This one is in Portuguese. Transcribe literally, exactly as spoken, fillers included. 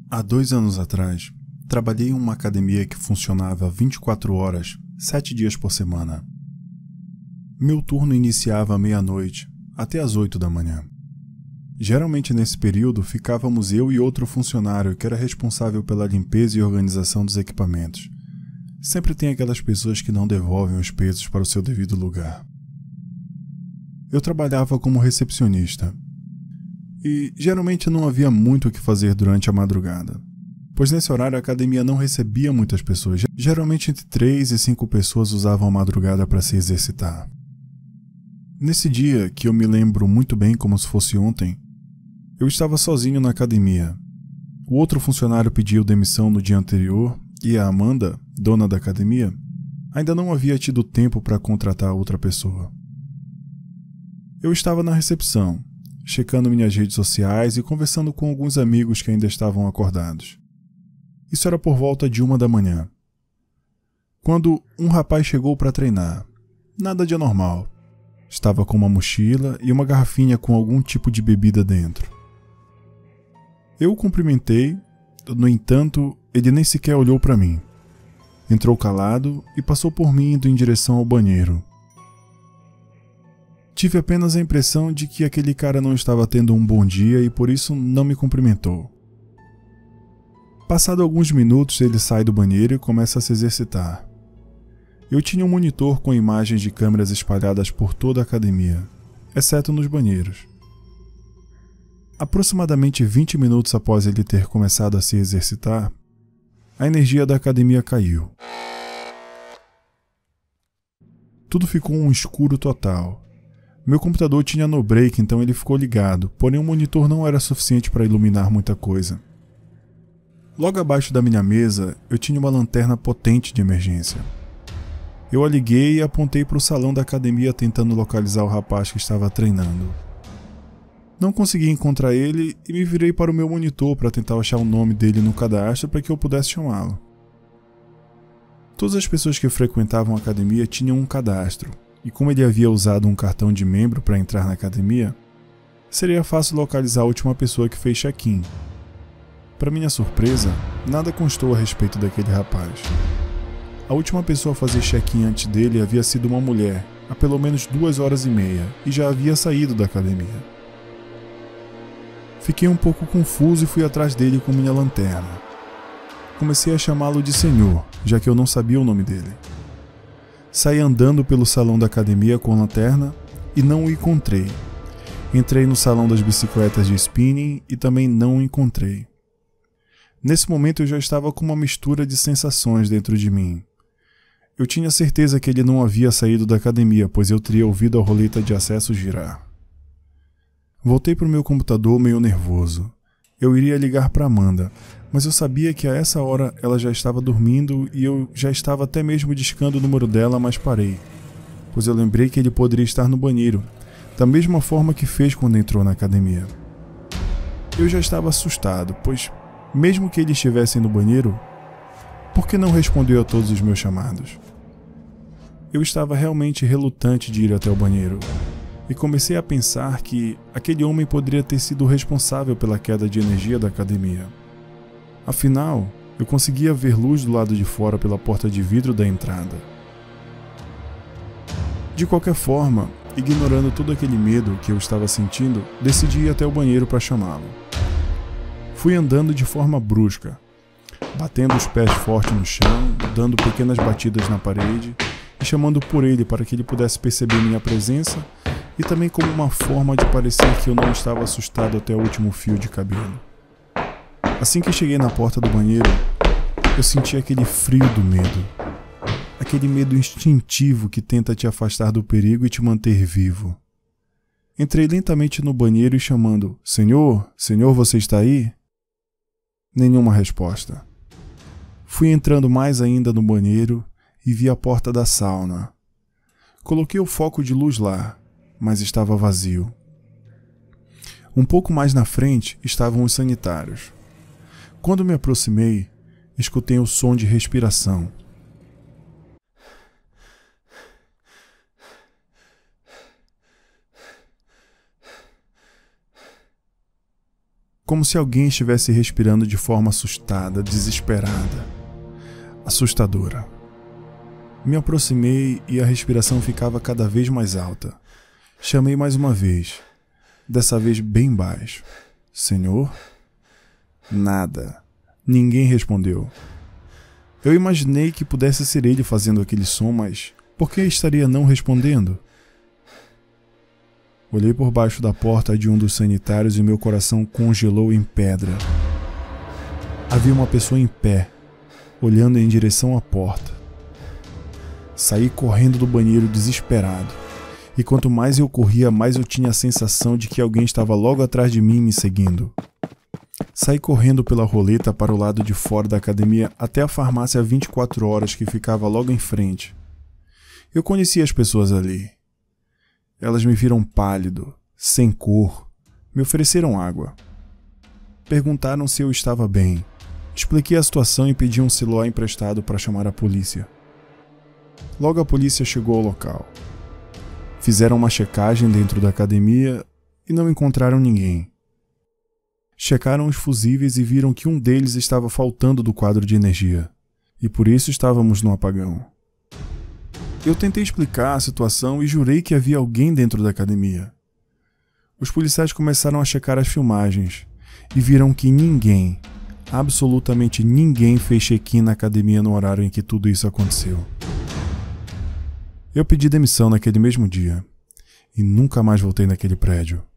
Há dois anos atrás, trabalhei em uma academia que funcionava vinte e quatro horas, sete dias por semana. Meu turno iniciava à meia-noite, até às oito da manhã. Geralmente nesse período ficávamos eu e outro funcionário que era responsável pela limpeza e organização dos equipamentos. Sempre tem aquelas pessoas que não devolvem os pesos para o seu devido lugar. Eu trabalhava como recepcionista. E geralmente não havia muito o que fazer durante a madrugada, pois nesse horário a academia não recebia muitas pessoas. Geralmente entre três e cinco pessoas usavam a madrugada para se exercitar. Nesse dia, que eu me lembro muito bem como se fosse ontem, eu estava sozinho na academia. O outro funcionário pediu demissão no dia anterior e a Amanda, dona da academia, ainda não havia tido tempo para contratar outra pessoa. Eu estava na recepção, checando minhas redes sociais e conversando com alguns amigos que ainda estavam acordados. Isso era por volta de uma da manhã. Quando um rapaz chegou para treinar. Nada de anormal. Estava com uma mochila e uma garrafinha com algum tipo de bebida dentro. Eu o cumprimentei, no entanto, ele nem sequer olhou para mim. Entrou calado e passou por mim indo em direção ao banheiro. Tive apenas a impressão de que aquele cara não estava tendo um bom dia e por isso não me cumprimentou. Passado alguns minutos, ele sai do banheiro e começa a se exercitar. Eu tinha um monitor com imagens de câmeras espalhadas por toda a academia, exceto nos banheiros. Aproximadamente vinte minutos após ele ter começado a se exercitar, a energia da academia caiu. Tudo ficou um escuro total. Meu computador tinha no break, então ele ficou ligado, porém o monitor não era suficiente para iluminar muita coisa. Logo abaixo da minha mesa, eu tinha uma lanterna potente de emergência. Eu a liguei e apontei para o salão da academia tentando localizar o rapaz que estava treinando. Não consegui encontrar ele e me virei para o meu monitor para tentar achar o nome dele no cadastro para que eu pudesse chamá-lo. Todas as pessoas que frequentavam a academia tinham um cadastro. E como ele havia usado um cartão de membro para entrar na academia, seria fácil localizar a última pessoa que fez check-in. Para minha surpresa, nada constou a respeito daquele rapaz. A última pessoa a fazer check-in antes dele havia sido uma mulher, há pelo menos duas horas e meia, e já havia saído da academia. Fiquei um pouco confuso e fui atrás dele com minha lanterna. Comecei a chamá-lo de senhor, já que eu não sabia o nome dele. Saí andando pelo salão da academia com a lanterna e não o encontrei. Entrei no salão das bicicletas de spinning e também não o encontrei. Nesse momento eu já estava com uma mistura de sensações dentro de mim. Eu tinha certeza que ele não havia saído da academia, pois eu teria ouvido a roleta de acesso girar. Voltei para o meu computador meio nervoso. Eu iria ligar para Amanda, mas eu sabia que a essa hora ela já estava dormindo e eu já estava até mesmo discando o número dela, mas parei, pois eu lembrei que ele poderia estar no banheiro, da mesma forma que fez quando entrou na academia. Eu já estava assustado, pois, mesmo que ele estivesse no banheiro, por que não respondeu a todos os meus chamados? Eu estava realmente relutante de ir até o banheiro. E comecei a pensar que aquele homem poderia ter sido o responsável pela queda de energia da academia. Afinal, eu conseguia ver luz do lado de fora pela porta de vidro da entrada. De qualquer forma, ignorando todo aquele medo que eu estava sentindo, decidi ir até o banheiro para chamá-lo. Fui andando de forma brusca, batendo os pés forte no chão, dando pequenas batidas na parede e chamando por ele para que ele pudesse perceber minha presença e também como uma forma de parecer que eu não estava assustado até o último fio de cabelo. Assim que cheguei na porta do banheiro, eu senti aquele frio do medo. Aquele medo instintivo que tenta te afastar do perigo e te manter vivo. Entrei lentamente no banheiro e chamando, Senhor, Senhor, você está aí? Nenhuma resposta. Fui entrando mais ainda no banheiro e vi a porta da sauna. Coloquei o foco de luz lá, mas estava vazio. Um pouco mais na frente estavam os sanitários. Quando me aproximei, escutei o som de respiração. como se alguém estivesse respirando de forma assustada, desesperada, assustadora. Me aproximei e a respiração ficava cada vez mais alta. Chamei mais uma vez, dessa vez bem baixo. Senhor? Nada. Ninguém respondeu. Eu imaginei que pudesse ser ele fazendo aquele som, mas por que estaria não respondendo? Olhei por baixo da porta de um dos sanitários e meu coração congelou em pedra. Havia uma pessoa em pé, olhando em direção à porta. Saí correndo do banheiro desesperado, e quanto mais eu corria, mais eu tinha a sensação de que alguém estava logo atrás de mim me seguindo. Saí correndo pela roleta para o lado de fora da academia até a farmácia vinte e quatro horas que ficava logo em frente. Eu conhecia as pessoas ali. Elas me viram pálido, sem cor, me ofereceram água. Perguntaram se eu estava bem. Expliquei a situação e pedi um celular emprestado para chamar a polícia. Logo a polícia chegou ao local. Fizeram uma checagem dentro da academia e não encontraram ninguém. Checaram os fusíveis e viram que um deles estava faltando do quadro de energia, e por isso estávamos no apagão. Eu tentei explicar a situação e jurei que havia alguém dentro da academia. Os policiais começaram a checar as filmagens e viram que ninguém, absolutamente ninguém, fez check-in na academia no horário em que tudo isso aconteceu. Eu pedi demissão naquele mesmo dia e nunca mais voltei naquele prédio.